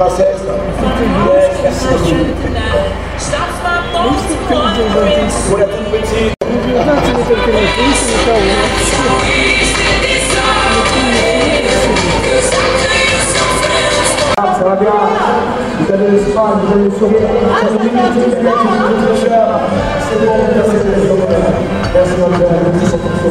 française. Merci. Pour la toute petite. Ça va bien, vous avez l'espace, vous avez le sourire, c'est bon, merci, merci, merci.